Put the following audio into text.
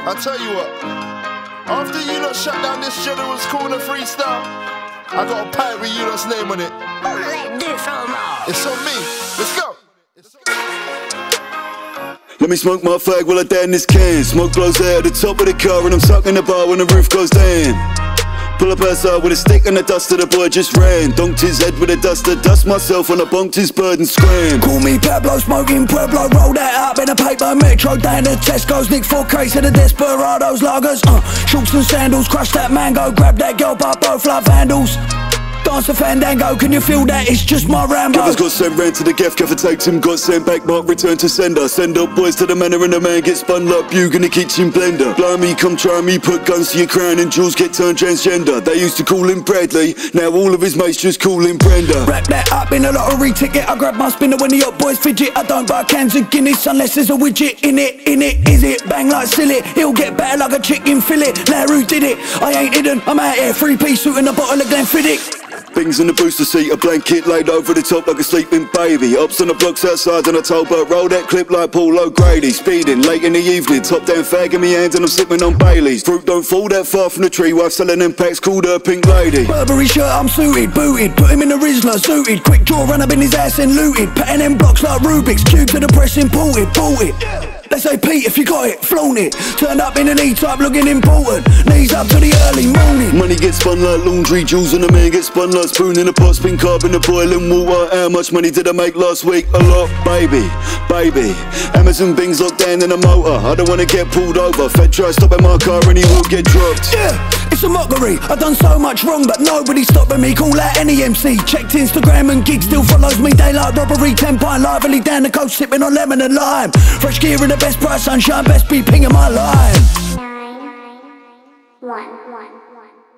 I tell you what, after you lot shut down this General's Corner freestyle, I got a pipe with you lot's name on it. It's on me. Let's go. Let me smoke my fag while I down this can. Smoke blows out at the top of the car and I'm sucking the bar when the roof goes down. Pull up outside with a stick and the dust of the boy just ran. Dunked his head with a duster, dust myself when I bonked his bird and scram. Call me Pablo, smoking Pueblo, roll that up in a paper metro down to Tesco's, nick 4 crates of the Desperados lagers. Shorts and sandals, crush that mango, grab that girl, but both love handles. Dance a fandango, can you feel that? It's just my Rambo. Gaffer's got sent round to the gaff, Gaffer takes him, got sent back, Mark return to sender. Send up boys to the manor and the man gets spun like Bug in the kitchen blender. Blimey, come try me, put guns to your crown and jewels get turned transgender. They used to call him Bradley, now all of his mates just call him Brenda. Wrap that up in a lottery ticket, I grab my spinner when the hot boys fidget. I don't buy cans of Guinness unless there's a widget in it, is it? Bang like silly, he'll get better like a chicken fillet. Now who did it? I ain't hidden, I'm out here, 3-piece suit and a bottle of Glenfiddich. Things in the booster seat, a blanket laid over the top like a sleeping baby. Ups on the blocks outside and I told Bert, roll that clip like Paul O'Grady. Speeding late in the evening, top down fag in me hands and I'm sipping on Baileys. Fruit don't fall that far from the tree, wife selling them packs, called her Pink Lady. Burberry shirt, I'm suited, booted, put him in the Rizzler, suited. Quick draw, run up in his ass and looted. Patting them blocks like Rubik's, cube to the press, imported, bought it. They say Pete, if you got it, flaunt it. Turned up in an E-type looking important. Knees up to the early morning. Money gets spun like laundry, jewels and the man gets spun like spoon in the pot. Spin carb in the boiling water. How much money did I make last week? A lot, baby. Amazon Bing's locked down in the motor. I don't wanna get pulled over. Fed try stopping my car and he will get dropped. Yeah, it's a mockery. I done so much wrong but nobody stopping me. Call out any MC. Checked Instagram and gig still follows me. Daylight robbery, 10 pint lively down the coast sipping on lemon and lime. Fresh gear in the best price, sunshine, best be pinging my line. 9, 1, 1, 1.